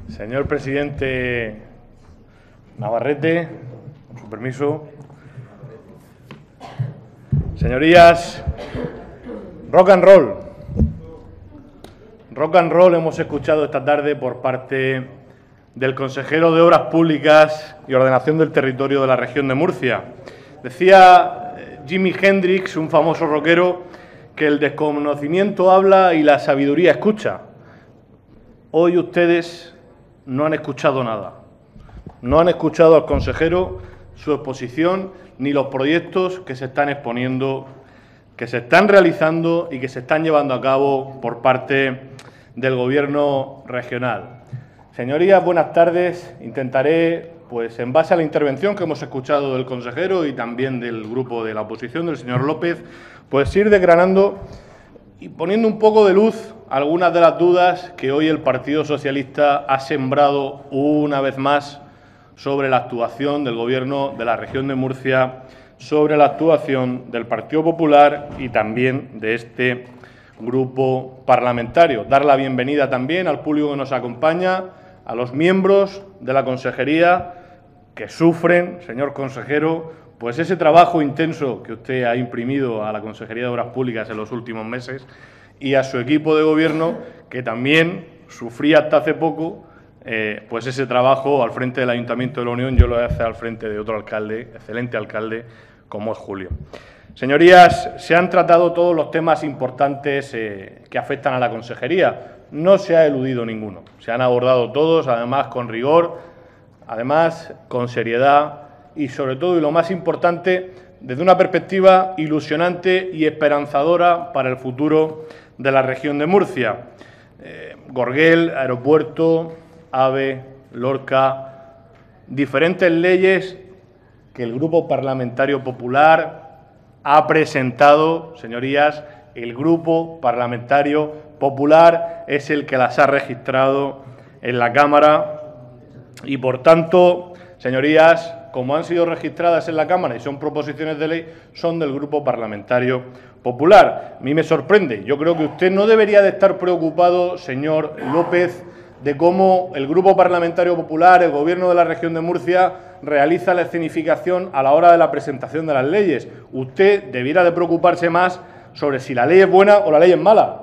Señor presidente Navarrete, con su permiso. Señorías, rock and roll. Rock and roll hemos escuchado esta tarde por parte del consejero de Obras Públicas y Ordenación del Territorio de la región de Murcia. Decía Jimi Hendrix, un famoso rockero, que el desconocimiento habla y la sabiduría escucha. Hoy ustedes no han escuchado nada. No han escuchado al consejero, su exposición, ni los proyectos que se están exponiendo, que se están realizando y que se están llevando a cabo por parte del Gobierno regional. Señorías, buenas tardes. Intentaré, pues en base a la intervención que hemos escuchado del consejero y también del grupo de la oposición, del señor López, pues ir desgranando y poniendo un poco de luz algunas de las dudas que hoy el Partido Socialista ha sembrado una vez más sobre la actuación del Gobierno de la región de Murcia, sobre la actuación del Partido Popular y también de este grupo parlamentario. Dar la bienvenida también al público que nos acompaña, a los miembros de la consejería que sufren, señor consejero, pues ese trabajo intenso que usted ha imprimido a la Consejería de Obras Públicas en los últimos meses y a su equipo de gobierno, que también sufría hasta hace poco pues ese trabajo al frente del Ayuntamiento de la Unión. Yo lo hace al frente de otro alcalde, excelente alcalde, como es Julio. Señorías, se han tratado todos los temas importantes que afectan a la consejería. No se ha eludido ninguno. Se han abordado todos, además con rigor, además con seriedad y, sobre todo, y lo más importante, desde una perspectiva ilusionante y esperanzadora para el futuro de la región de Murcia. Gorguel, aeropuerto, AVE, Lorca, diferentes leyes que el Grupo Parlamentario Popular ha presentado. Señorías, el Grupo Parlamentario Popular es el que las ha registrado en la Cámara y, por tanto, señorías, como han sido registradas en la Cámara y son proposiciones de ley, son del Grupo Parlamentario Popular. A mí me sorprende. Yo creo que usted no debería de estar preocupado, señor López, de cómo el Grupo Parlamentario Popular, el Gobierno de la región de Murcia, realiza la escenificación a la hora de la presentación de las leyes. Usted debiera de preocuparse más sobre si la ley es buena o la ley es mala.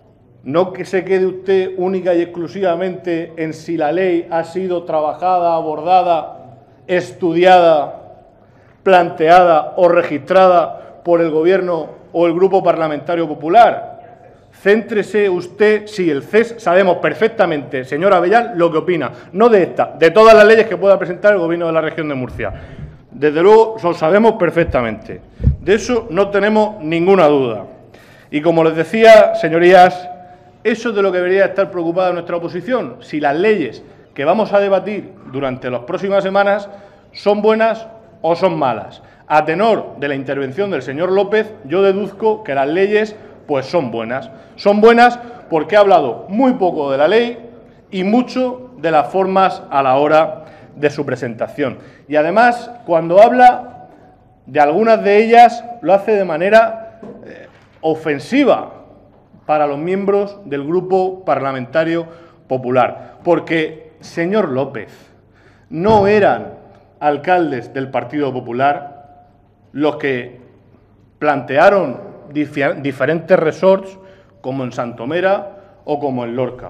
No que se quede usted única y exclusivamente en si la ley ha sido trabajada, abordada, estudiada, planteada o registrada por el Gobierno o el Grupo Parlamentario Popular. Céntrese usted, sí, el CES sabemos perfectamente, señor Avellán, lo que opina, no de esta, de todas las leyes que pueda presentar el Gobierno de la región de Murcia. Desde luego, lo sabemos perfectamente. De eso no tenemos ninguna duda. Y como les decía, señorías, eso es de lo que debería estar preocupada nuestra oposición, si las leyes que vamos a debatir durante las próximas semanas son buenas o son malas. A tenor de la intervención del señor López, yo deduzco que las leyes pues son buenas. Son buenas porque ha hablado muy poco de la ley y mucho de las formas a la hora de su presentación. Y además, cuando habla de algunas de ellas, lo hace de manera ofensiva para los miembros del Grupo Parlamentario Popular. Porque, señor López, no eran alcaldes del Partido Popular los que plantearon diferentes resorts, como en Santomera o como en Lorca,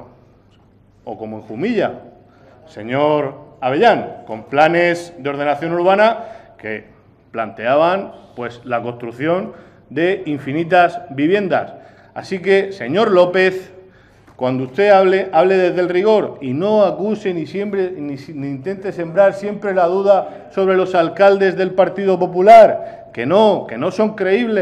o como en Jumilla, señor Avellán, con planes de ordenación urbana que planteaban pues la construcción de infinitas viviendas. Así que, señor López, cuando usted hable desde el rigor y no acuse ni intente sembrar siempre la duda sobre los alcaldes del Partido Popular, que no son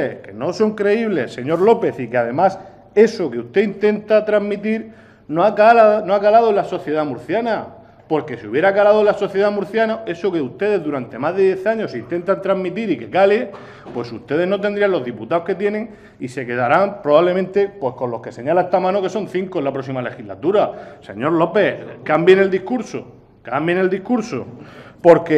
creíbles, señor López, y que además eso que usted intenta transmitir no ha calado en la sociedad murciana, porque si hubiera calado en la sociedad murciana, eso que ustedes durante más de 10 años intentan transmitir y que cale, pues ustedes no tendrían los diputados que tienen y se quedarán probablemente pues con los que señala esta mano, que son 5 en la próxima legislatura. Señor López, cambien el discurso, porque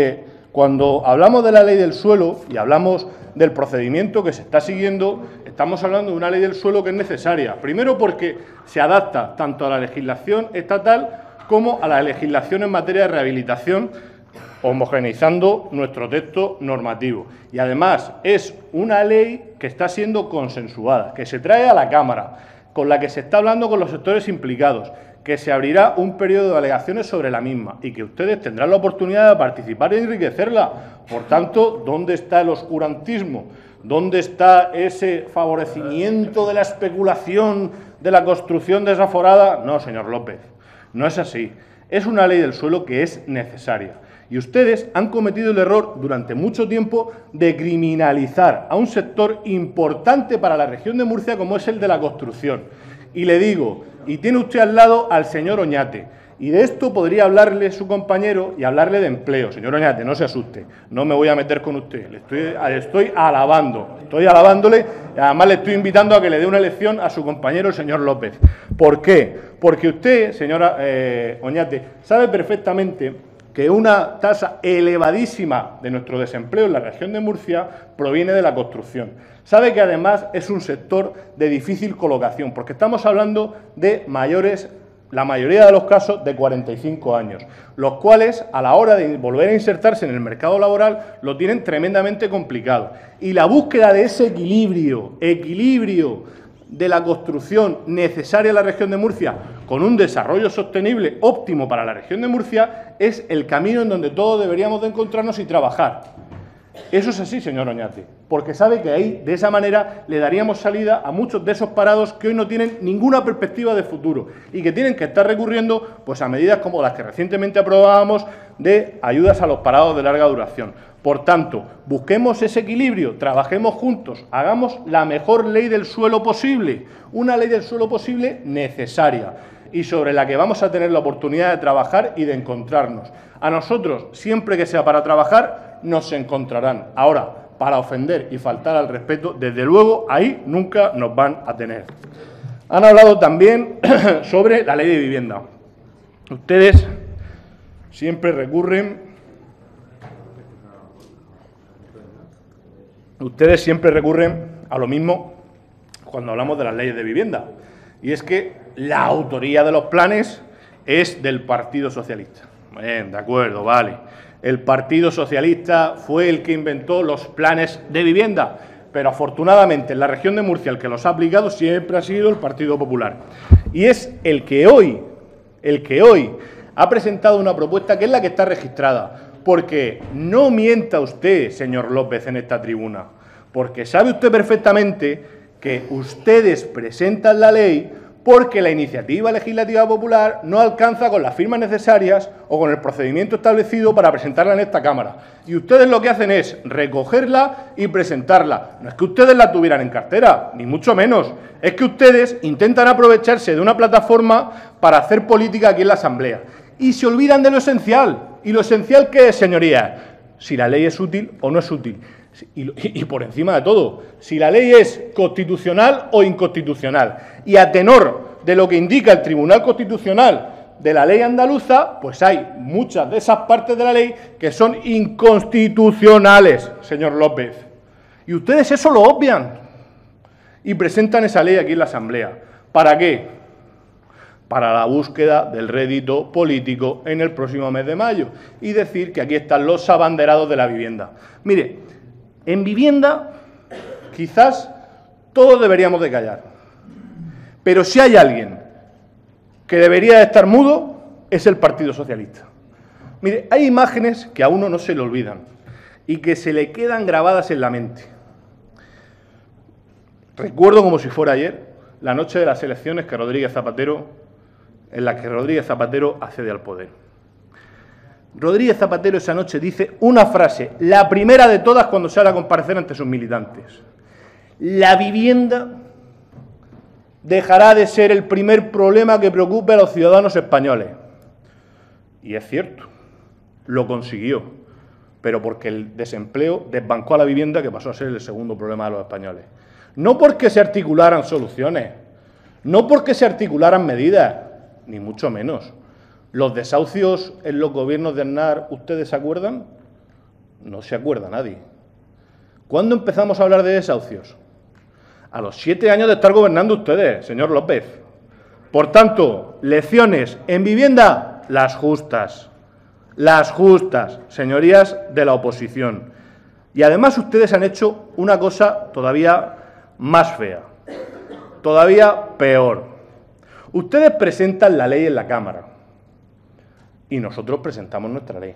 Cuando hablamos de la ley del suelo y hablamos del procedimiento que se está siguiendo, estamos hablando de una ley del suelo que es necesaria. Primero porque se adapta tanto a la legislación estatal como a la legislación en materia de rehabilitación, homogeneizando nuestro texto normativo. Y además es una ley que está siendo consensuada, que se trae a la Cámara, con la que se está hablando con los sectores implicados, que se abrirá un periodo de alegaciones sobre la misma y que ustedes tendrán la oportunidad de participar y enriquecerla. Por tanto, ¿dónde está el oscurantismo? ¿Dónde está ese favorecimiento de la especulación, de la construcción desaforada? No, señor López, no es así. Es una ley del suelo que es necesaria. Y ustedes han cometido el error durante mucho tiempo de criminalizar a un sector importante para la región de Murcia como es el de la construcción. Y le digo, y tiene usted al lado al señor Oñate, y de esto podría hablarle su compañero y hablarle de empleo. Señor Oñate, no se asuste, no me voy a meter con usted, le estoy alabándole, y además le estoy invitando a que le dé una lección a su compañero, el señor López. ¿Por qué? Porque usted, señora Oñate, sabe perfectamente que una tasa elevadísima de nuestro desempleo en la región de Murcia proviene de la construcción. Sabe que además es un sector de difícil colocación, porque estamos hablando de mayores, la mayoría de los casos, de 45 años, los cuales a la hora de volver a insertarse en el mercado laboral lo tienen tremendamente complicado. Y la búsqueda de ese equilibrio de la construcción necesaria en la región de Murcia, con un desarrollo sostenible óptimo para la región de Murcia, es el camino en donde todos deberíamos de encontrarnos y trabajar. Eso es así, señor Oñate, porque sabe que ahí, de esa manera, le daríamos salida a muchos de esos parados que hoy no tienen ninguna perspectiva de futuro y que tienen que estar recurriendo pues, a medidas como las que recientemente aprobábamos de ayudas a los parados de larga duración. Por tanto, busquemos ese equilibrio, trabajemos juntos, hagamos la mejor ley del suelo posible, una ley del suelo posible necesaria y sobre la que vamos a tener la oportunidad de trabajar y de encontrarnos. A nosotros, siempre que sea para trabajar, nos encontrarán. Ahora, para ofender y faltar al respeto, desde luego, ahí nunca nos van a tener. Han hablado también sobre la ley de vivienda. Ustedes siempre recurren a lo mismo cuando hablamos de las leyes de vivienda. Y es que la autoría de los planes es del Partido Socialista. Bien, de acuerdo, vale. El Partido Socialista fue el que inventó los planes de vivienda, pero afortunadamente en la región de Murcia el que los ha aplicado siempre ha sido el Partido Popular. Y es el que hoy ha presentado una propuesta que es la que está registrada. Porque no mienta usted, señor López, en esta tribuna, porque sabe usted perfectamente que ustedes presentan la ley porque la iniciativa legislativa popular no alcanza con las firmas necesarias o con el procedimiento establecido para presentarla en esta Cámara. Y ustedes lo que hacen es recogerla y presentarla. No es que ustedes la tuvieran en cartera, ni mucho menos. Es que ustedes intentan aprovecharse de una plataforma para hacer política aquí en la Asamblea. Y se olvidan de lo esencial. ¿Y lo esencial qué es, señorías? Si la ley es útil o no es útil. Y por encima de todo, si la ley es constitucional o inconstitucional. Y a tenor de lo que indica el Tribunal Constitucional de la ley andaluza, pues hay muchas de esas partes de la ley que son inconstitucionales, señor López. Y ustedes eso lo obvian y presentan esa ley aquí en la Asamblea. ¿Para qué? Para la búsqueda del rédito político en el próximo mes de mayo y decir que aquí están los abanderados de la vivienda. Mire, en vivienda quizás todos deberíamos de callar, pero si hay alguien que debería de estar mudo es el Partido Socialista. Mire, hay imágenes que a uno no se le olvidan y que se le quedan grabadas en la mente. Recuerdo como si fuera ayer la noche de las elecciones en la que Rodríguez Zapatero accede al poder. Rodríguez Zapatero esa noche dice una frase, la primera de todas cuando sale a comparecer ante sus militantes. La vivienda dejará de ser el primer problema que preocupe a los ciudadanos españoles. Y es cierto, lo consiguió, pero porque el desempleo desbancó a la vivienda, que pasó a ser el segundo problema de los españoles. No porque se articularan soluciones, no porque se articularan medidas, ni mucho menos. Los desahucios en los gobiernos de Aznar, ¿ustedes se acuerdan? No se acuerda nadie. ¿Cuándo empezamos a hablar de desahucios? A los 7 años de estar gobernando ustedes, señor López. Por tanto, lecciones en vivienda, las justas, señorías de la oposición. Y además ustedes han hecho una cosa todavía más fea, todavía peor. Ustedes presentan la ley en la Cámara y nosotros presentamos nuestra ley.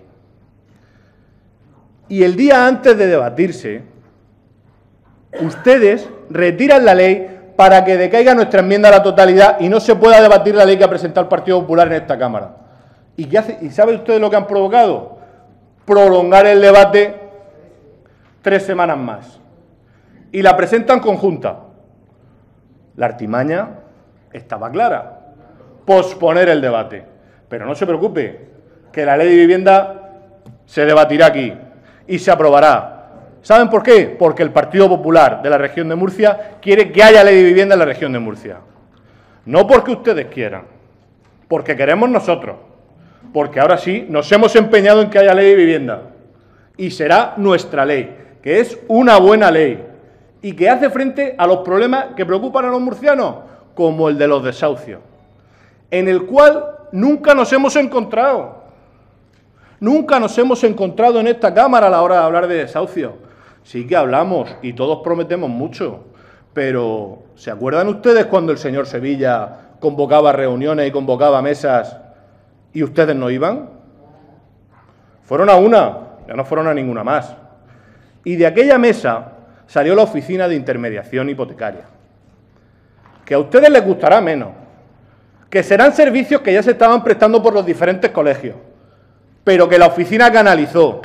Y el día antes de debatirse, ustedes retiran la ley para que decaiga nuestra enmienda a la totalidad y no se pueda debatir la ley que ha presentado el Partido Popular en esta Cámara. ¿Y qué hace? ¿Y saben ustedes lo que han provocado? Prolongar el debate 3 semanas más. Y la presentan conjunta. La artimaña estaba clara. Posponer el debate. Pero no se preocupe, que la ley de vivienda se debatirá aquí y se aprobará. ¿Saben por qué? Porque el Partido Popular de la región de Murcia quiere que haya ley de vivienda en la región de Murcia. No porque ustedes quieran, porque queremos nosotros. Porque ahora sí nos hemos empeñado en que haya ley de vivienda. Y será nuestra ley, que es una buena ley y que hace frente a los problemas que preocupan a los murcianos, como el de los desahucios, en el cual nunca nos hemos encontrado. Nunca nos hemos encontrado en esta Cámara a la hora de hablar de desahucios. Sí que hablamos y todos prometemos mucho, pero ¿se acuerdan ustedes cuando el señor Sevilla convocaba reuniones y convocaba mesas y ustedes no iban? Fueron a una, ya no fueron a ninguna más. Y de aquella mesa salió la Oficina de Intermediación Hipotecaria, que a ustedes les gustará menos, que serán servicios que ya se estaban prestando por los diferentes colegios, pero que la oficina canalizó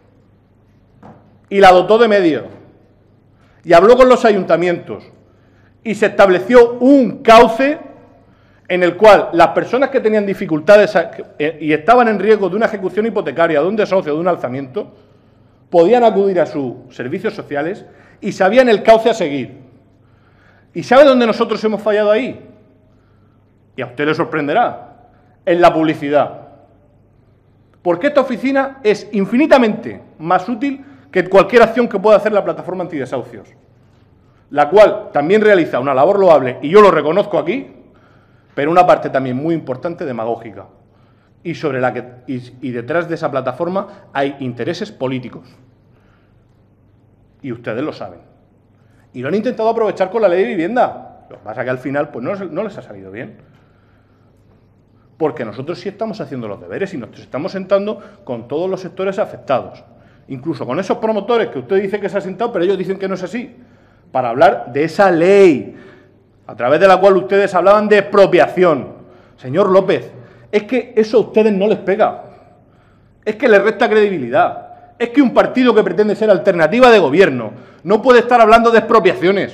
y la dotó de medios y habló con los ayuntamientos y se estableció un cauce en el cual las personas que tenían dificultades y estaban en riesgo de una ejecución hipotecaria, de un desahucio, de un alzamiento, podían acudir a sus servicios sociales y sabían el cauce a seguir. ¿Y sabe dónde nosotros hemos fallado ahí? Y a usted le sorprenderá, en la publicidad. Porque esta oficina es infinitamente más útil que cualquier acción que pueda hacer la plataforma antidesahucios, la cual también realiza una labor loable, y yo lo reconozco aquí, pero una parte también muy importante demagógica, y sobre la que y detrás de esa plataforma hay intereses políticos. Y ustedes lo saben. Y lo han intentado aprovechar con la ley de vivienda. Lo que pasa es que al final pues no les ha salido bien. Porque nosotros sí estamos haciendo los deberes y nos estamos sentando con todos los sectores afectados. Incluso con esos promotores que usted dice que se ha sentado, pero ellos dicen que no es así. Para hablar de esa ley, a través de la cual ustedes hablaban de expropiación. Señor López, es que eso a ustedes no les pega. Es que les resta credibilidad. Es que un partido que pretende ser alternativa de gobierno no puede estar hablando de expropiaciones.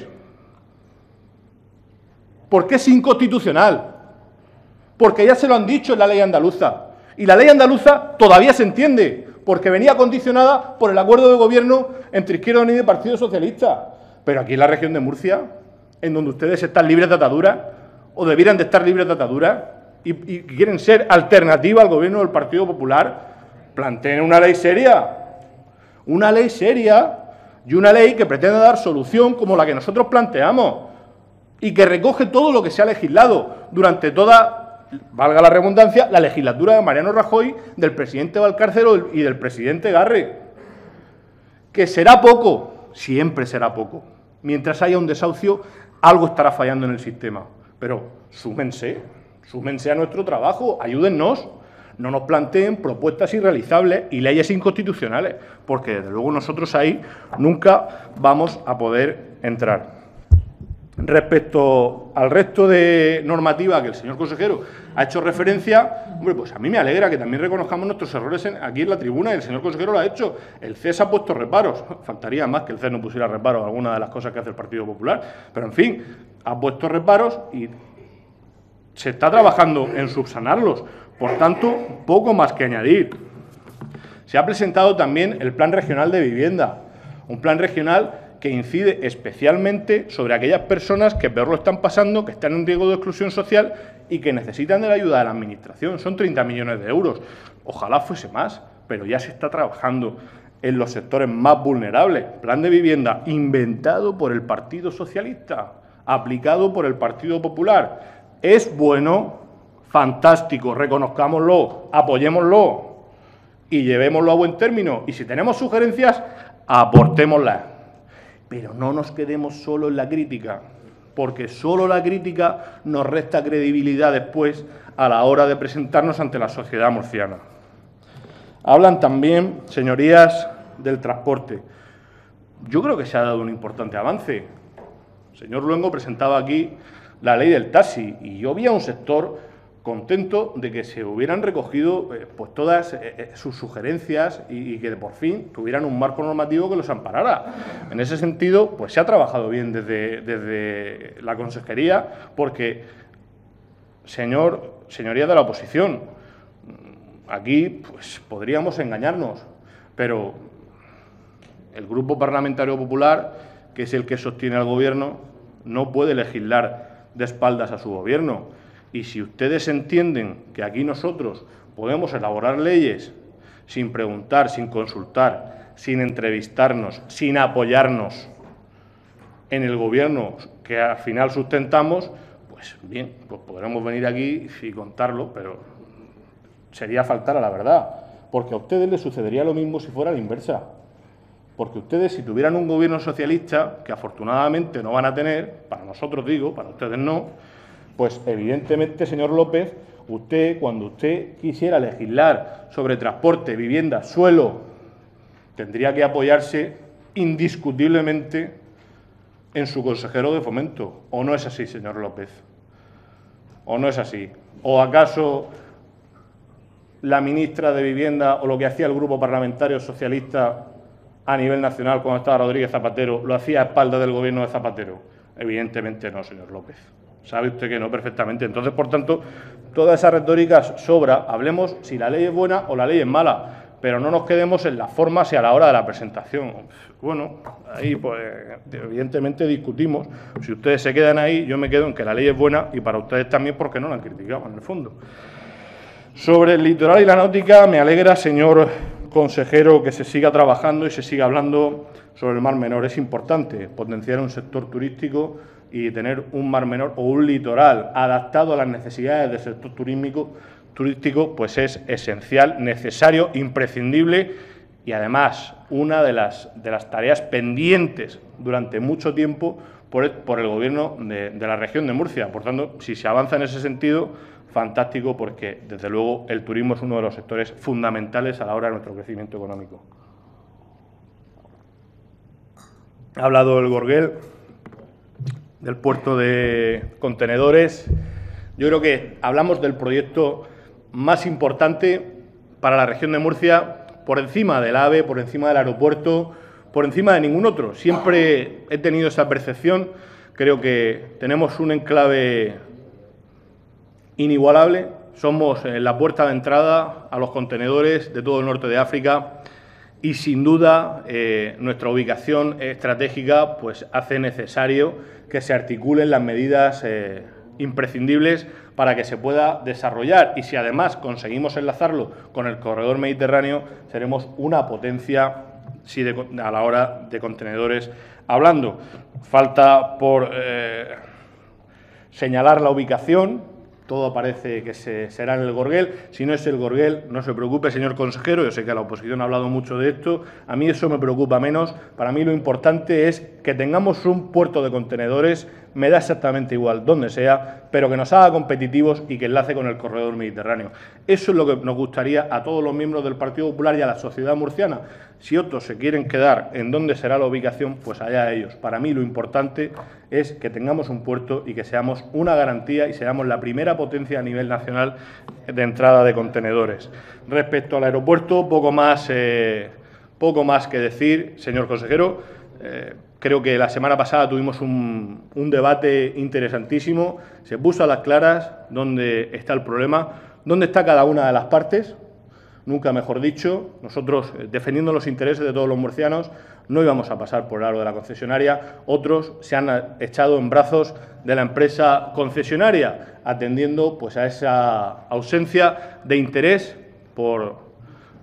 Porque es inconstitucional. Porque ya se lo han dicho en la ley andaluza. Y la ley andaluza todavía se entiende, porque venía condicionada por el acuerdo de gobierno entre Izquierda Unida y Partido Socialista. Pero aquí en la región de Murcia, en donde ustedes están libres de atadura, o debieran de estar libres de atadura, y quieren ser alternativa al gobierno del Partido Popular, planteen una ley seria. Una ley seria y una ley que pretenda dar solución como la que nosotros planteamos y que recoge todo lo que se ha legislado durante toda, valga la redundancia, la legislatura de Mariano Rajoy, del presidente Valcárcel y del presidente Garre. Que será poco, siempre será poco. Mientras haya un desahucio, algo estará fallando en el sistema. Pero súmense a nuestro trabajo, ayúdennos. No nos planteen propuestas irrealizables y leyes inconstitucionales, porque desde luego nosotros ahí nunca vamos a poder entrar. Respecto al resto de normativa que el señor consejero ha hecho referencia, hombre, pues a mí me alegra que también reconozcamos nuestros errores aquí en la tribuna, y el señor consejero lo ha hecho. El CES ha puesto reparos, faltaría más que el CES no pusiera reparos a alguna de las cosas que hace el Partido Popular, pero en fin, ha puesto reparos y se está trabajando en subsanarlos. Por tanto, poco más que añadir. Se ha presentado también el Plan Regional de Vivienda, un plan regional que incide especialmente sobre aquellas personas que peor lo están pasando, que están en riesgo de exclusión social y que necesitan de la ayuda de la Administración. Son 30 millones de euros. Ojalá fuese más, pero ya se está trabajando en los sectores más vulnerables. Plan de vivienda inventado por el Partido Socialista, aplicado por el Partido Popular. Es bueno, fantástico, reconozcámoslo, apoyémoslo y llevémoslo a buen término. Y si tenemos sugerencias, aportémoslas. Pero no nos quedemos solo en la crítica, porque solo la crítica nos resta credibilidad después a la hora de presentarnos ante la sociedad murciana. Hablan también, señorías, del transporte. Yo creo que se ha dado un importante avance. El señor Luengo presentaba aquí la ley del taxi y yo vi a un sector contento de que se hubieran recogido pues todas sus sugerencias y que por fin tuvieran un marco normativo que los amparara. En ese sentido, pues se ha trabajado bien desde la consejería porque, señorías de la oposición, aquí pues podríamos engañarnos, pero el Grupo Parlamentario Popular, que es el que sostiene al Gobierno, no puede legislar de espaldas a su Gobierno. Y si ustedes entienden que aquí nosotros podemos elaborar leyes sin preguntar, sin consultar, sin entrevistarnos, sin apoyarnos en el Gobierno que al final sustentamos, pues bien, pues podremos venir aquí y contarlo, pero sería faltar a la verdad, porque a ustedes les sucedería lo mismo si fuera la inversa. Porque ustedes, si tuvieran un Gobierno socialista, que afortunadamente no van a tener, para nosotros digo, para ustedes no, pues evidentemente, señor López, usted, cuando usted quisiera legislar sobre transporte, vivienda, suelo, tendría que apoyarse indiscutiblemente en su consejero de Fomento. ¿O no es así, señor López? ¿O no es así? ¿O acaso la ministra de Vivienda o lo que hacía el Grupo Parlamentario Socialista a nivel nacional cuando estaba Rodríguez Zapatero lo hacía a espaldas del Gobierno de Zapatero? Evidentemente no, señor López. Sabe usted que no perfectamente. Entonces, por tanto, toda esa retórica sobra. Hablemos si la ley es buena o la ley es mala, pero no nos quedemos en las formas y a la hora de la presentación. Bueno, ahí pues evidentemente discutimos. Si ustedes se quedan ahí, yo me quedo en que la ley es buena y para ustedes también porque no la han criticado en el fondo. Sobre el litoral y la náutica, me alegra, señor consejero, que se siga trabajando y se siga hablando sobre el Mar Menor. Es importante potenciar un sector turístico y tener un Mar Menor o un litoral adaptado a las necesidades del sector turístico, pues es esencial, necesario, imprescindible y además una de las tareas pendientes durante mucho tiempo por el Gobierno de la región de Murcia. Por tanto, si se avanza en ese sentido, fantástico, porque desde luego el turismo es uno de los sectores fundamentales a la hora de nuestro crecimiento económico. Ha hablado el Gorguel del puerto de contenedores. Yo creo que hablamos del proyecto más importante para la región de Murcia, por encima del AVE, por encima del aeropuerto, por encima de ningún otro. Siempre he tenido esa percepción. Creo que tenemos un enclave inigualable. Somos la puerta de entrada a los contenedores de todo el norte de África y, sin duda, nuestra ubicación estratégica pues hace necesario que se articulen las medidas imprescindibles para que se pueda desarrollar. Y si además conseguimos enlazarlo con el corredor mediterráneo, seremos una potencia a la hora de contenedores hablando. Falta por señalar la ubicación. Todo parece que será en el Gorguel. Si no es el Gorguel, no se preocupe, señor consejero. Yo sé que la oposición ha hablado mucho de esto. A mí eso me preocupa menos. Para mí lo importante es que tengamos un puerto de contenedores, me da exactamente igual donde sea, pero que nos haga competitivos y que enlace con el corredor mediterráneo. Eso es lo que nos gustaría a todos los miembros del Partido Popular y a la sociedad murciana. Si otros se quieren quedar en dónde será la ubicación, pues allá ellos. Para mí lo importante es que tengamos un puerto y que seamos una garantía y seamos la primera potencia a nivel nacional de entrada de contenedores. Respecto al aeropuerto, poco más que decir, señor consejero. Creo que la semana pasada tuvimos un debate interesantísimo. Se puso a las claras dónde está el problema, dónde está cada una de las partes. Nunca mejor dicho, nosotros, defendiendo los intereses de todos los murcianos, no íbamos a pasar por el aro de la concesionaria. Otros se han echado en brazos de la empresa concesionaria, atendiendo pues a esa ausencia de interés por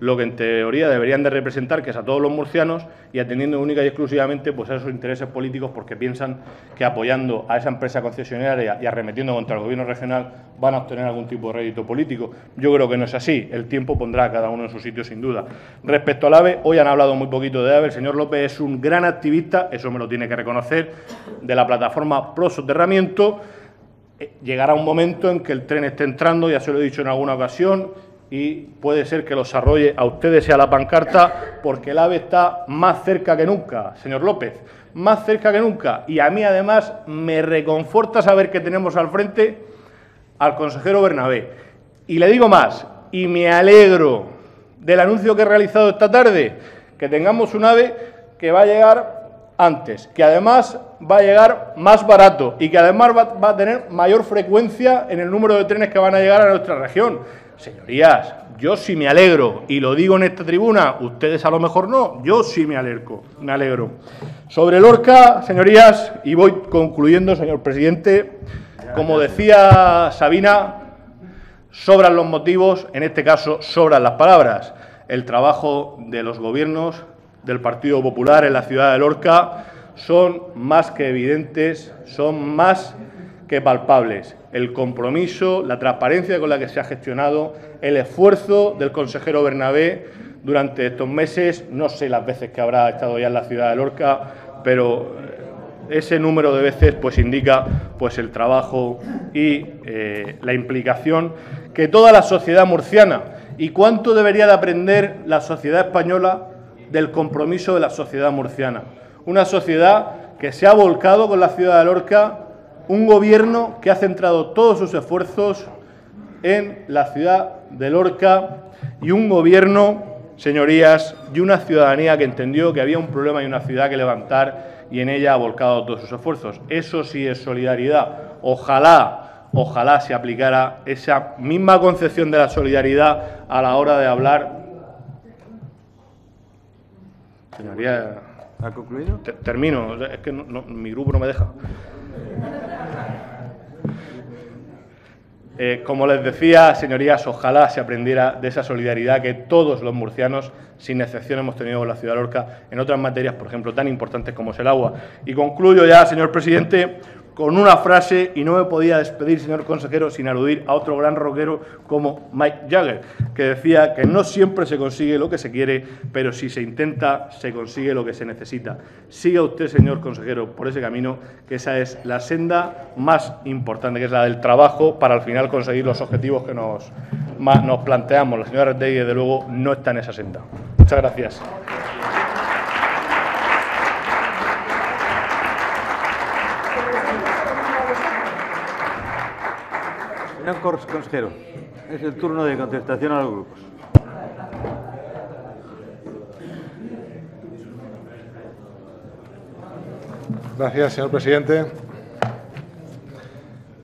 lo que en teoría deberían de representar, que es a todos los murcianos, y atendiendo única y exclusivamente pues, a esos intereses políticos, porque piensan que apoyando a esa empresa concesionaria y arremetiendo contra el Gobierno regional van a obtener algún tipo de rédito político. Yo creo que no es así. El tiempo pondrá a cada uno en su sitio, sin duda. Respecto al AVE, hoy han hablado muy poquito de AVE. El señor López es un gran activista, eso me lo tiene que reconocer, de la plataforma pro soterramiento. Llegará un momento en que el tren esté entrando, ya se lo he dicho en alguna ocasión, y puede ser que los arrolle a ustedes y a la pancarta, porque el AVE está más cerca que nunca, señor López, más cerca que nunca. Y a mí, además, me reconforta saber que tenemos al frente al consejero Bernabé. Y le digo más, y me alegro del anuncio que he realizado esta tarde, que tengamos un AVE que va a llegar antes, que además va a llegar más barato y que además va a tener mayor frecuencia en el número de trenes que van a llegar a nuestra región. Señorías, yo sí me alegro, y lo digo en esta tribuna, ustedes a lo mejor no, yo sí me alegro. Sobre Lorca, señorías, y voy concluyendo, señor presidente, como decía Sabina, sobran los motivos, en este caso sobran las palabras. El trabajo de los gobiernos del Partido Popular en la ciudad de Lorca son más que evidentes, son más que palpables. El compromiso, la transparencia con la que se ha gestionado, el esfuerzo del consejero Bernabé durante estos meses, no sé las veces que habrá estado ya en la ciudad de Lorca, pero ese número de veces pues indica pues el trabajo y la implicación que toda la sociedad murciana, y cuánto debería de aprender la sociedad española del compromiso de la sociedad murciana. Una sociedad que se ha volcado con la ciudad de Lorca, un gobierno que ha centrado todos sus esfuerzos en la ciudad de Lorca y un gobierno, señorías, y una ciudadanía que entendió que había un problema y una ciudad que levantar y en ella ha volcado todos sus esfuerzos. Eso sí es solidaridad. Ojalá se aplicara esa misma concepción de la solidaridad a la hora de hablar. Señoría, ¿ha concluido? Termino, es que mi grupo no me deja. Como les decía, señorías, ojalá se aprendiera de esa solidaridad que todos los murcianos, sin excepción, hemos tenido con la ciudad de Lorca en otras materias, por ejemplo, tan importantes como es el agua. Y concluyo ya, señor presidente, con una frase, y no me podía despedir, señor consejero, sin aludir a otro gran rockero como Mike Jagger, que decía que no siempre se consigue lo que se quiere, pero si se intenta, se consigue lo que se necesita. Siga usted, señor consejero, por ese camino, que esa es la senda más importante, que es la del trabajo, para al final conseguir los objetivos que nos planteamos. La señora Retegui, desde luego, no está en esa senda. Muchas gracias. Señor consejero, es el turno de contestación a los grupos. Gracias, señor presidente.